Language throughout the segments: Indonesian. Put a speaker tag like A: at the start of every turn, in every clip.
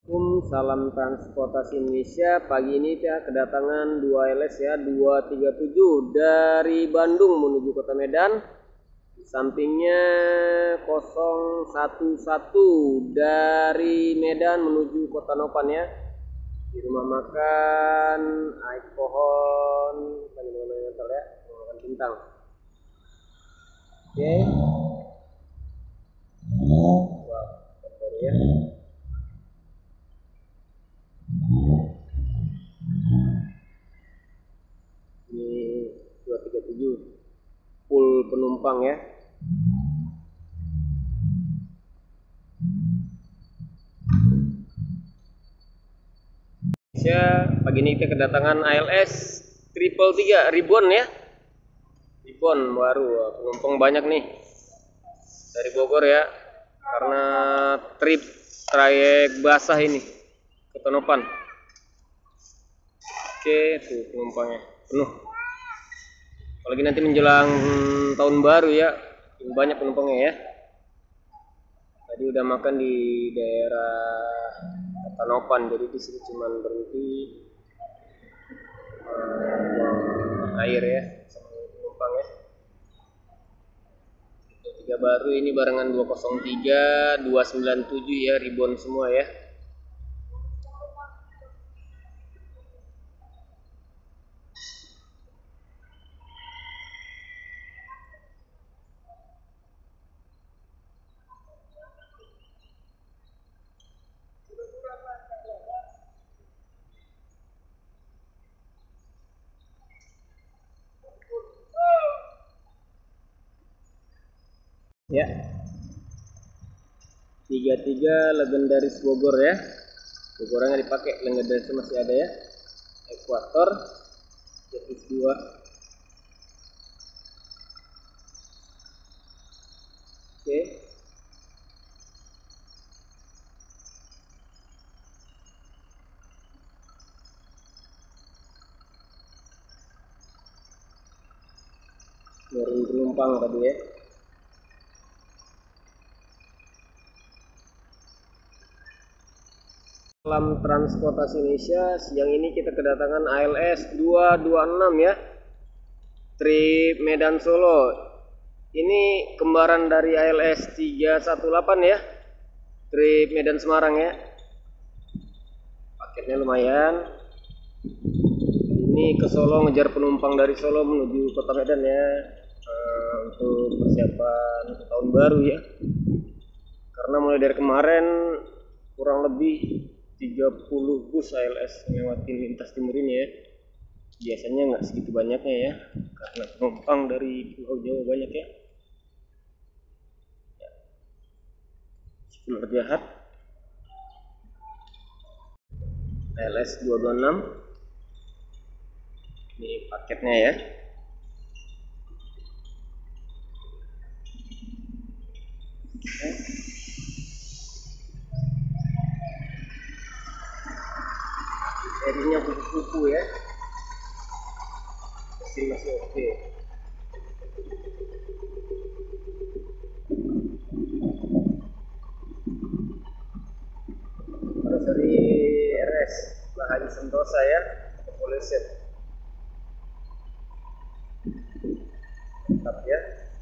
A: Salam transportasi Indonesia. Pagi ini kita kedatangan 2 LS ya, 237 dari Bandung menuju Kota Medan. Di sampingnya 011 dari Medan menuju Kota Nopan ya. Di rumah makan aik pohon ya, makan bintang. Oke. Wah, baru ya. Ini 237 full penumpang ya. Pagi ini kita kedatangan ALS 333 Ribbon ya. Ribbon baru, penumpang banyak nih dari Bogor ya, karena trip trayek basah ini ke Tonopan. Oke, tuh penumpangnya penuh. Apalagi nanti menjelang tahun baru ya, banyak penumpangnya ya. Tadi udah makan di daerah Tonopan, jadi di sini cuma berhenti air ya sama penumpang ya. Tiga baru ini barengan 203, 297 ya, Ribbon semua ya. Ya. 33 legendaris Bogor ya. Bogornya dipakai, legendaris masih ada ya. Ekuator Jetis 2. Oke. Turun penumpang tadi ya. Salam transportasi Indonesia, siang ini kita kedatangan ALS 226 ya, trip Medan Solo. Ini kembaran dari ALS 318 ya, trip Medan Semarang ya. Paketnya lumayan. Ini ke Solo, ngejar penumpang dari Solo menuju Kota Medan ya, untuk persiapan tahun baru ya. Karena mulai dari kemarin kurang lebih 30 bus ALS melewati lintas timur ini ya. Biasanya nggak segitu banyaknya ya, karena penumpang dari Pulau Jawa banyak ya. Ular jahat ALS 226, ini paketnya ya. Serinya kupu-kupu ya, mesin masih oke. Ada seri RS Haji Sentosa ya, Polisian tetap ya.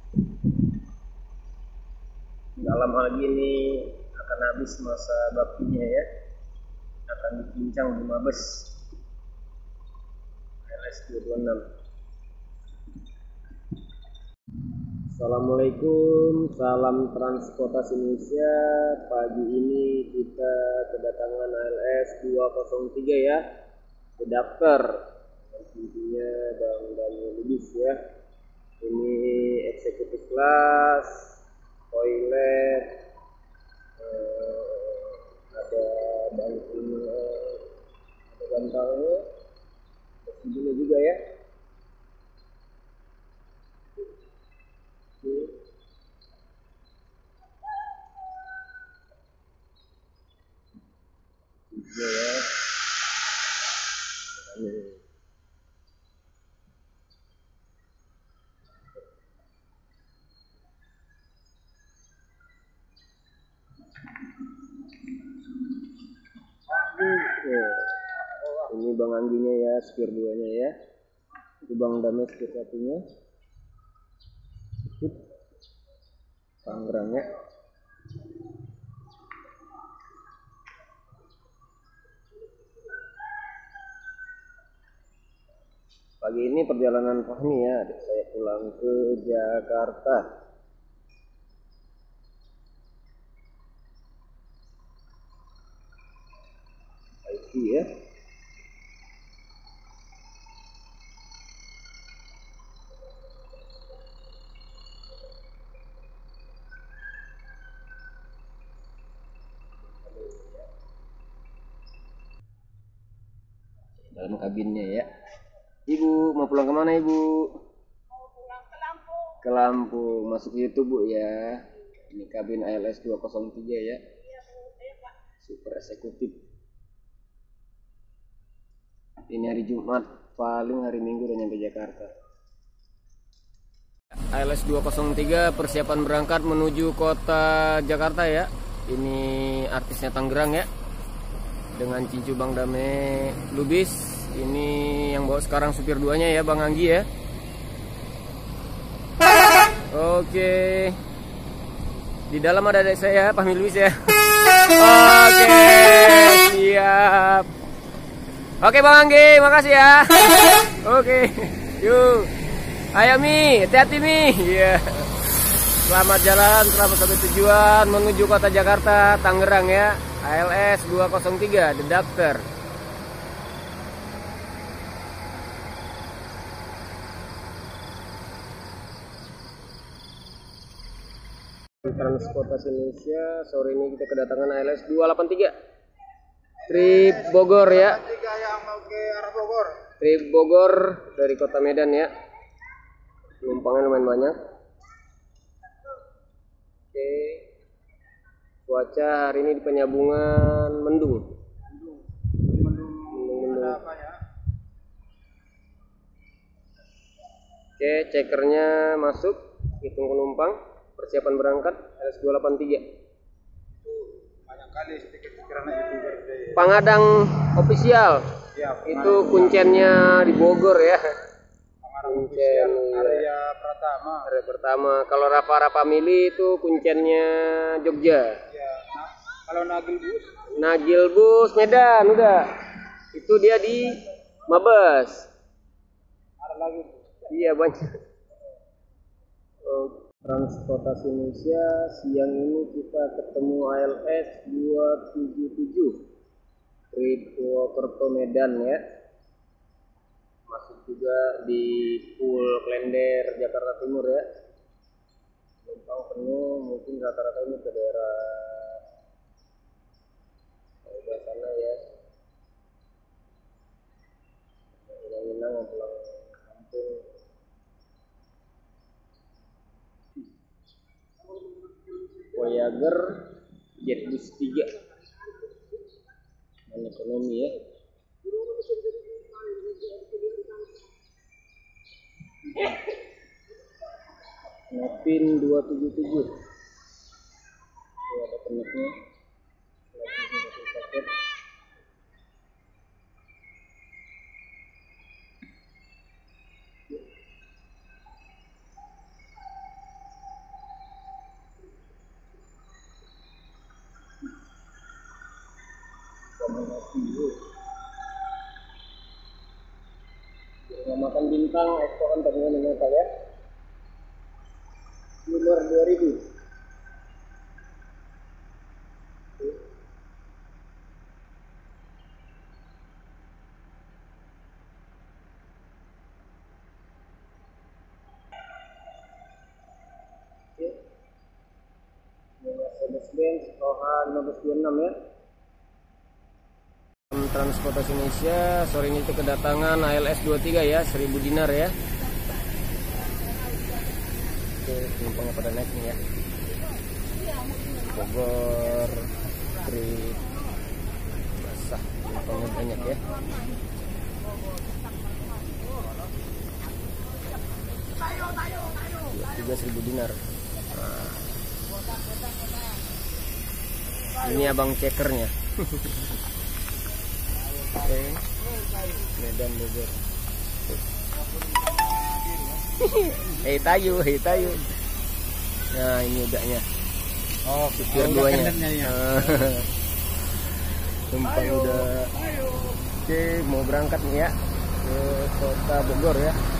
A: Dalam hal ini akan habis masa baktinya ya, akan dipincang di Mabes ALS 226. Assalamualaikum, salam transportasi Indonesia. Pagi ini kita kedatangan ALS 203 ya, ke daftar intinya Bang Daniel Lubis ya. Ini eksekutif kelas, toilet, ada bantalnya, ada juga ya. Ya. Ini Bang Angginya ya, supir 2-nya ya. Itu Bang Dame supir 1-nya. Tangerang ya. Pagi ini perjalanan Fahmi ya, adik saya pulang ke Jakarta. IT ya. Dalam kabinnya ya. Ibu mau pulang kemana Ibu?
B: Mau pulang ke Lampung.
A: Ke Lampung, masuk YouTube Bu ya. Ini kabin ALS 203 ya.
B: Iya Pak.
A: Super eksekutif. Ini hari Jumat, paling hari Minggu udah nyampe Jakarta. ALS 203 persiapan berangkat menuju kota Jakarta ya. Ini artisnya Tangerang ya. Dengan Cincu Bang Dame Lubis. Ini yang bawa sekarang supir 2-nya ya, Bang Anggi ya. Oke. Di dalam ada adik saya, Fahmi Lubis ya. Oke, siap. Oke Bang Anggi, makasih ya. Oke, yuk. Ayo Mi, hati-hati Mi. Iya. Selamat jalan, selamat sampai tujuan menuju kota Jakarta, Tangerang ya. ALS 203, The Doctor. Transportasi Indonesia, sore ini kita kedatangan ALS 283. Trip Bogor ya.
B: Yang mau ke arah Bogor.
A: Trip Bogor dari kota Medan ya. Penumpangnya lumayan banyak. Oke. Cuaca hari ini di Penyambungan mendung. Mendung.
B: Apa ya?
A: Oke, cekernya masuk, hitung penumpang. Persiapan berangkat ALS 283.
B: Banyak kali stiker-stiker anak YouTuber deh.
A: Pangadang official.
B: Ya,
A: Itu kuncennya di Bogor ya. Kuncen
B: area pertama.
A: Area pertama. Kalau Rafa Mili itu kuncennya Jogja.
B: Ya, kalau Nagil Bus.
A: Nagil Bus Medan udah. Itu dia di Mabes.
B: Ada lagi.
A: Iya banyak. Transportasi Indonesia, siang ini kita ketemu ALS 277 Trip Purwokerto Medan ya. Masuk juga di Pool Klender Jakarta Timur ya. Penumpang penuh, mungkin rata-rata ini ke daerah sana ya. Hilang-hilang pulang kampung. Voyager Jetbus 3 dan ekonomi ya. Nepin 277. Ini ada peneknya. Makan bintang ekspor antaranya menyata ya. Nomor 2000. Mercedes-Benz OH 1526 ya. Transportasi Indonesia sore ini itu kedatangan ALS 23 ya, 1000 dinar ya. Oke, penumpangnya pada naik nih ya. Bogor, Trip, basah, penumpangnya banyak ya. Juga 1000 dinar. Nah. Ini abang cekernya. Oke. Medan Bogor. Hei tayu. Nah ini udahnya.
B: Oh,
A: Supir duanya. Tumpang udah. Oke, mau berangkat nih ya ke kota Bogor ya.